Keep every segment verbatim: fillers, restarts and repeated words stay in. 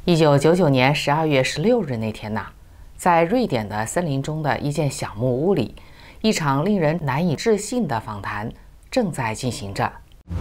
一九九九年十二月十六日那天呐，在瑞典的森林中的一间小木屋里，一场令人难以置信的访谈正在进行着。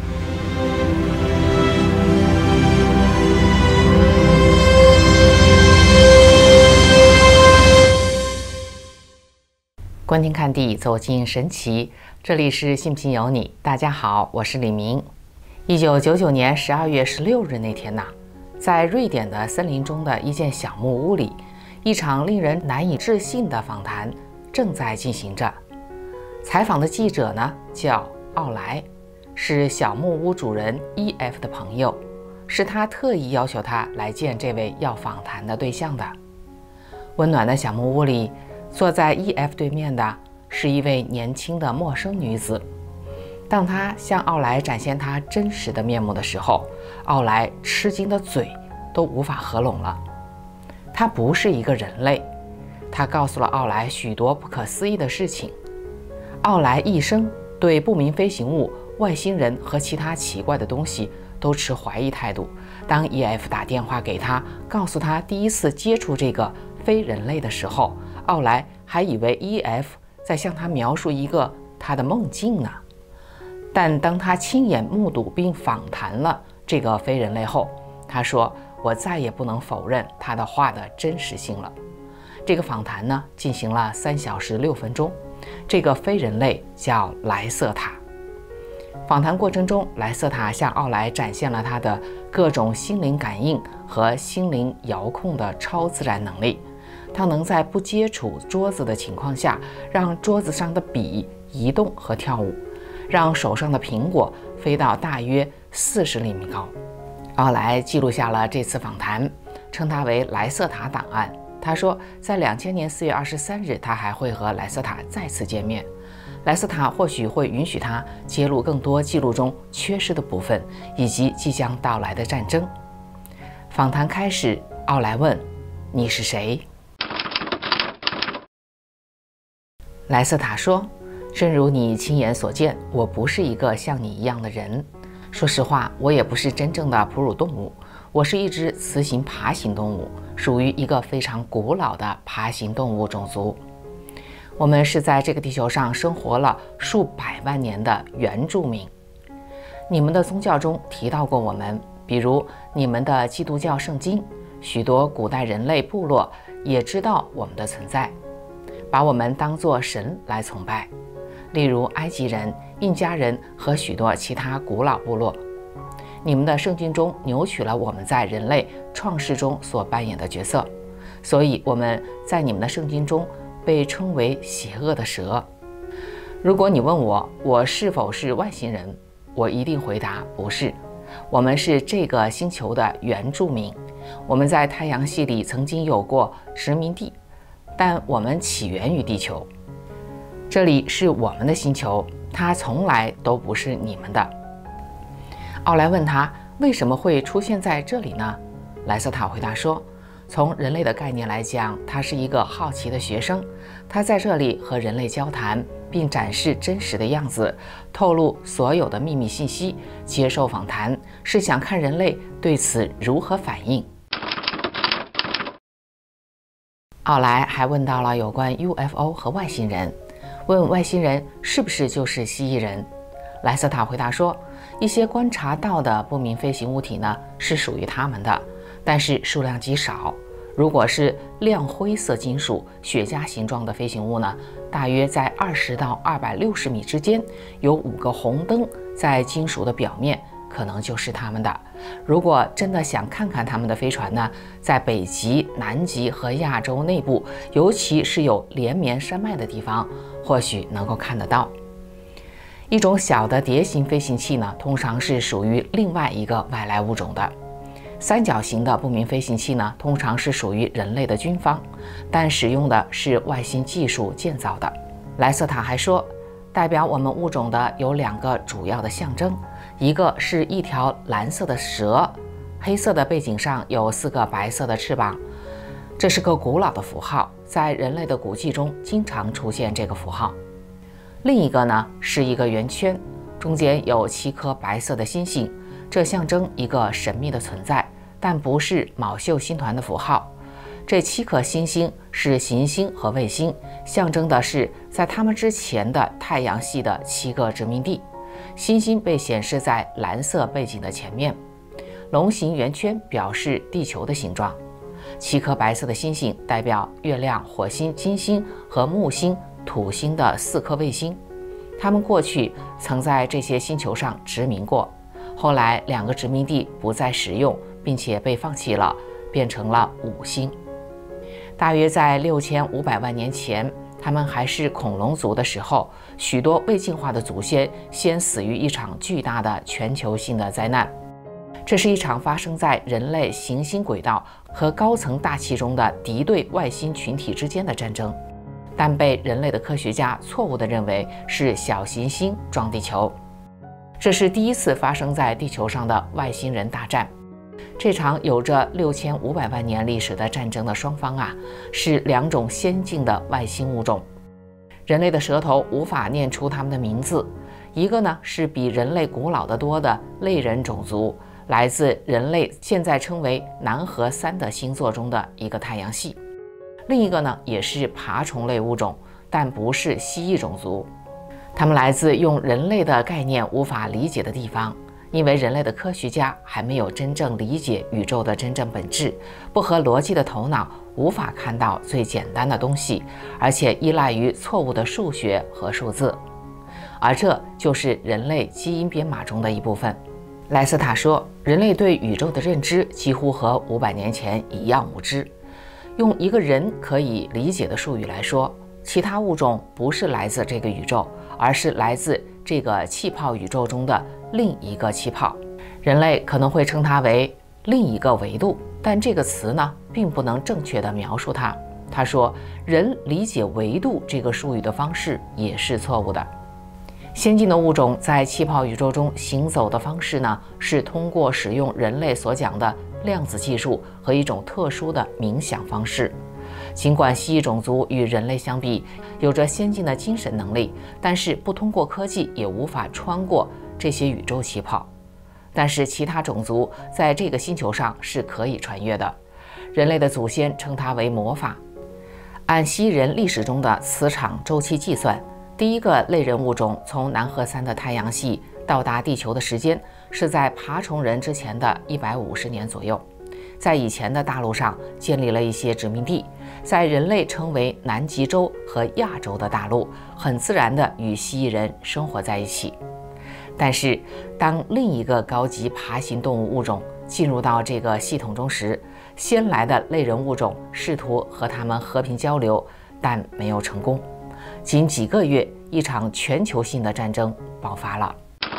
观天看地，走进神奇，这里是信不信由你。大家好，我是李明。一九九九年十二月十六日那天呐，在瑞典的森林中的一间小木屋里，一场令人难以置信的访谈正在进行着。采访的记者呢叫奥莱，是小木屋主人 E F 的朋友，是他特意要求他来见这位要访谈的对象的。温暖的小木屋里，坐在 E F 对面的是一位年轻的陌生女子。当她向奥莱展现她真实的面目的时候，奥莱吃惊的嘴都无法合拢了。她不是一个人类，她告诉了奥莱许多不可思议的事情。奥莱一生对不明飞行物、外星人和其他奇怪的东西都持怀疑态度。当 E F 打电话给他，告诉他第一次接触这个非人类的时候，奥莱还以为 E F 在向他描述一个他的梦境呢。但当他亲眼目睹并访谈了这个非人类后，他说：“我再也不能否认他的话的真实性了。”这个访谈呢，进行了三小时六分钟。这个非人类叫莱瑟塔。访谈过程中，莱瑟塔向奥莱展现了他的各种心灵感应和心灵遥控的超自然能力。他能在不接触桌子的情况下，让桌子上的笔移动和跳舞，让手上的苹果飞到大约四十厘米高。奥莱记录下了这次访谈，称它为莱瑟塔档案。他说，在两千年四月二十三日，他还会和莱瑟塔再次见面。莱瑟塔或许会允许他揭露更多记录中缺失的部分，以及即将到来的战争。访谈开始，奥莱问：“你是谁？”莱瑟塔说：“正如你亲眼所见，我不是一个像你一样的人。说实话，我也不是真正的哺乳动物，我是一只雌形爬行动物，属于一个非常古老的爬行动物种族。我们是在这个地球上生活了数百万年的原住民。你们的宗教中提到过我们，比如你们的基督教圣经，许多古代人类部落也知道我们的存在，把我们当作神来崇拜，例如埃及人、印加人和许多其他古老部落。你们的圣经中扭曲了我们在人类创世中所扮演的角色，所以我们在你们的圣经中被称为邪恶的蛇。如果你问我，我是否是外星人，我一定回答不是。我们是这个星球的原住民，我们在太阳系里曾经有过殖民地，但我们起源于地球。这里是我们的星球，它从来都不是你们的。奥莱问他为什么会出现在这里呢？莱瑟塔回答说，从人类的概念来讲，他是一个好奇的学生，他在这里和人类交谈，并展示真实的样子，透露所有的秘密信息，接受访谈，是想看人类对此如何反应。奥莱还问到了有关 U F O 和外星人，问外星人是不是就是蜥蜴人。莱瑟塔回答说，一些观察到的不明飞行物体呢是属于他们的，但是数量极少。如果是亮灰色金属、雪茄形状的飞行物呢，大约在二十到二百六十米之间，有五个红灯在金属的表面，可能就是他们的。如果真的想看看他们的飞船呢，在北极、南极和亚洲内部，尤其是有连绵山脉的地方，或许能够看得到。一种小的碟形飞行器呢，通常是属于另外一个外来物种的。三角形的不明飞行器呢，通常是属于人类的军方，但使用的是外星技术建造的。莱瑟塔还说，代表我们物种的有两个主要的象征，一个是一条蓝色的蛇，黑色的背景上有四个白色的翅膀，这是个古老的符号，在人类的古迹中经常出现这个符号。另一个呢是一个圆圈，中间有七颗白色的星星，这象征一个神秘的存在， 但不是昴宿星团的符号。这七颗星星是行星和卫星，象征的是在它们之前的太阳系的七个殖民地。星星被显示在蓝色背景的前面，龙形圆圈表示地球的形状。七颗白色的星星代表月亮、火星、金星和木星、土星的四颗卫星。它们过去曾在这些星球上殖民过，后来两个殖民地不再使用，并且被放弃了，变成了五星。大约在六千五百万年前，他们还是恐龙族的时候，许多未进化的祖先先死于一场巨大的全球性的灾难。这是一场发生在人类行星轨道和高层大气中的敌对外星群体之间的战争，但被人类的科学家错误地认为是小行星撞地球。这是第一次发生在地球上的外星人大战。这场有着六千五百万年历史的战争的双方啊，是两种先进的外星物种。人类的舌头无法念出它们的名字，一个呢是比人类古老得多的类人种族，来自人类现在称为南河三的星座中的一个太阳系；另一个呢也是爬虫类物种，但不是蜥蜴种族。它们来自用人类的概念无法理解的地方。因为人类的科学家还没有真正理解宇宙的真正本质，不合逻辑的头脑无法看到最简单的东西，而且依赖于错误的数学和数字，而这就是人类基因编码中的一部分。莱斯塔说，人类对宇宙的认知几乎和五百年前一样无知。用一个人可以理解的术语来说，其他物种不是来自这个宇宙，而是来自这个气泡宇宙中的另一个气泡。人类可能会称它为另一个维度，但这个词呢，并不能正确地描述它。他说，人理解维度这个术语的方式也是错误的。先进的物种在气泡宇宙中行走的方式呢，是通过使用人类所讲的量子技术和一种特殊的冥想方式。尽管蜥蜴种族与人类相比有着先进的精神能力，但是不通过科技也无法穿过这些宇宙气泡。但是其他种族在这个星球上是可以穿越的，人类的祖先称它为魔法。按蜥蜴人历史中的磁场周期计算，第一个类人物种从南河三的太阳系到达地球的时间是在爬虫人之前的一百五十年左右。在以前的大陆上建立了一些殖民地，在人类称为南极洲和亚洲的大陆，很自然地与蜥蜴人生活在一起。但是，当另一个高级爬行动物物种进入到这个系统中时，先来的类人物种试图和它们和平交流，但没有成功。仅几个月，一场全球性的战争爆发了。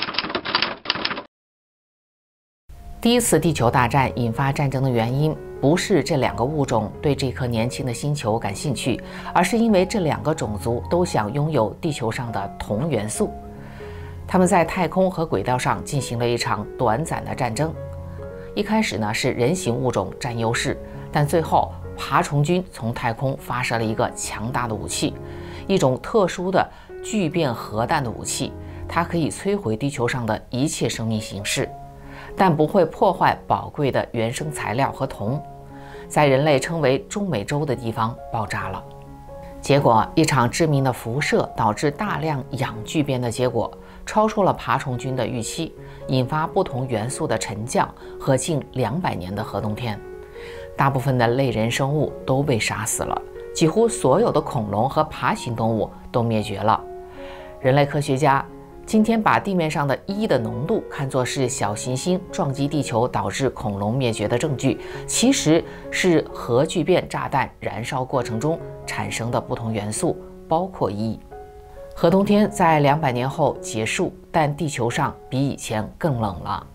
第一次地球大战引发战争的原因，不是这两个物种对这颗年轻的星球感兴趣，而是因为这两个种族都想拥有地球上的铜元素。他们在太空和轨道上进行了一场短暂的战争。一开始呢是人形物种占优势，但最后爬虫军从太空发射了一个强大的武器，一种特殊的聚变核弹的武器，它可以摧毁地球上的一切生命形式，但不会破坏宝贵的原生材料和铜，在人类称为中美洲的地方爆炸了。结果，一场致命的辐射导致大量氧聚变的结果超出了爬虫军的预期，引发不同元素的沉降和近两百年的核冬天。大部分的类人生物都被杀死了，几乎所有的恐龙和爬行动物都灭绝了。人类科学家今天把地面上的一的浓度看作是小行星撞击地球导致恐龙灭绝的证据，其实是核聚变炸弹燃烧过程中产生的不同元素，包括一。核冬天在两百年后结束，但地球上比以前更冷了。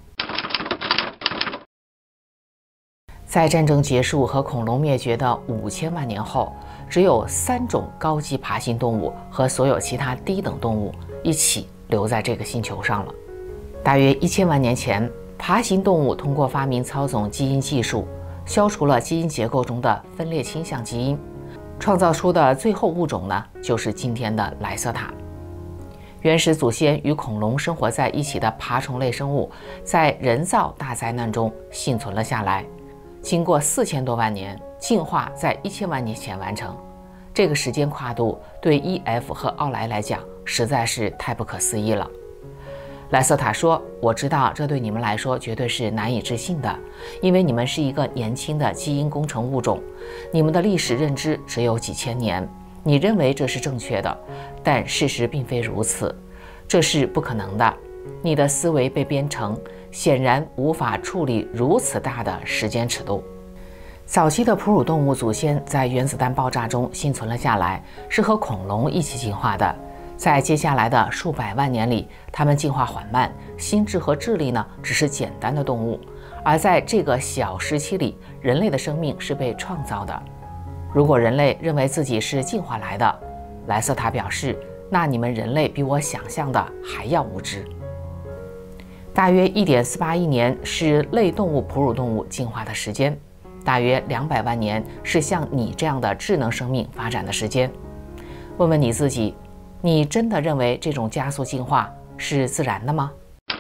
在战争结束和恐龙灭绝的五千万年后，只有三种高级爬行动物和所有其他低等动物一起留在这个星球上了。大约一千万年前，爬行动物通过发明操纵基因技术，消除了基因结构中的分裂倾向基因，创造出的最后物种呢，就是今天的莱瑟塔。原始祖先与恐龙生活在一起的爬虫类生物，在人造大灾难中幸存了下来。 经过四千多万年，进化在一千万年前完成。这个时间跨度对 E F 和奥莱来讲实在是太不可思议了。莱瑟塔说：“我知道这对你们来说绝对是难以置信的，因为你们是一个年轻的基因工程物种，你们的历史认知只有几千年。你认为这是正确的，但事实并非如此，这是不可能的。你的思维被编程，显然无法处理如此大的时间尺度。”早期的哺乳动物祖先在原子弹爆炸中幸存了下来，是和恐龙一起进化的。在接下来的数百万年里，它们进化缓慢，心智和智力呢只是简单的动物。而在这个小时期里，人类的生命是被创造的。如果人类认为自己是进化来的，莱瑟塔表示，那你们人类比我想象的还要无知。大约 一点四八亿年是类动物哺乳动物进化的时间，大约两百万年是像你这样的智能生命发展的时间。问问你自己，你真的认为这种加速进化是自然的吗？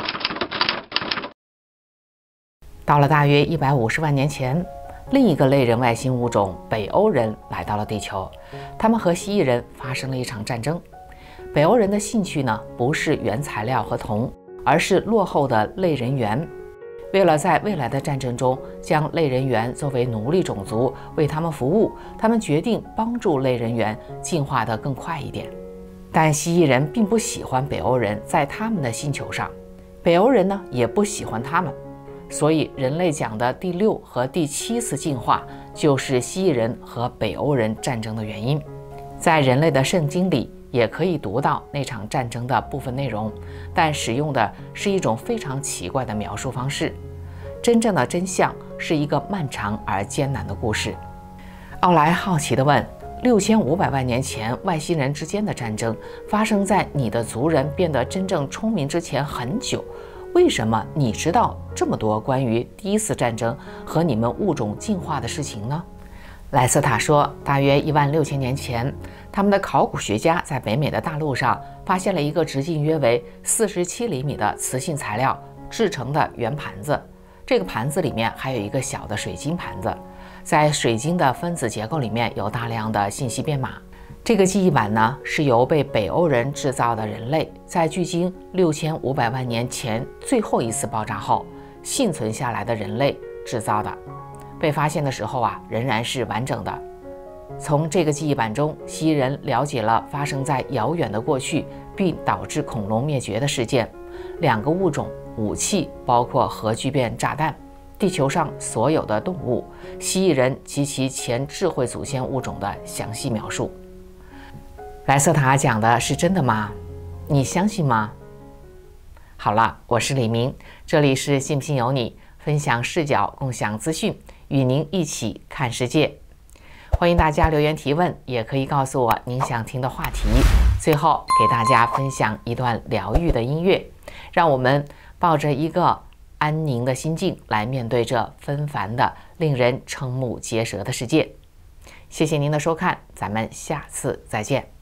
到了大约一百五十万年前，另一个类人外星物种北欧人来到了地球，他们和蜥蜴人发生了一场战争。北欧人的兴趣呢，不是原材料和铜，而是落后的类人猿。为了在未来的战争中将类人猿作为奴隶种族为他们服务，他们决定帮助类人猿进化得更快一点。但蜥蜴人并不喜欢北欧人在他们的星球上，北欧人呢也不喜欢他们，所以人类讲的第六和第七次进化就是蜥蜴人和北欧人战争的原因。在人类的圣经里也可以读到那场战争的部分内容，但使用的是一种非常奇怪的描述方式。真正的真相是一个漫长而艰难的故事。奥莱好奇地问，六千五百万年前外星人之间的战争发生在你的族人变得真正聪明之前很久，为什么你知道这么多关于第一次战争和你们物种进化的事情呢？莱瑟塔说，大约一万六千年前，他们的考古学家在北美的大陆上发现了一个直径约为四十七厘米的磁性材料制成的圆盘子，这个盘子里面还有一个小的水晶盘子，在水晶的分子结构里面有大量的信息编码。这个记忆板呢，是由被北欧人制造的人类在距今六千五百万年前最后一次爆炸后幸存下来的人类制造的。被发现的时候啊，仍然是完整的。从这个记忆板中，蜥蜴人了解了发生在遥远的过去并导致恐龙灭绝的事件，两个物种、武器，包括核聚变炸弹，地球上所有的动物、蜥蜴人及其前智慧祖先物种的详细描述。莱瑟塔讲的是真的吗？你相信吗？好了，我是李明，这里是信不信由你，分享视角，共享资讯，与您一起看世界。欢迎大家留言提问，也可以告诉我您想听的话题。最后给大家分享一段疗愈的音乐，让我们抱着一个安宁的心境来面对这纷繁的、令人瞠目结舌的世界。谢谢您的收看，咱们下次再见。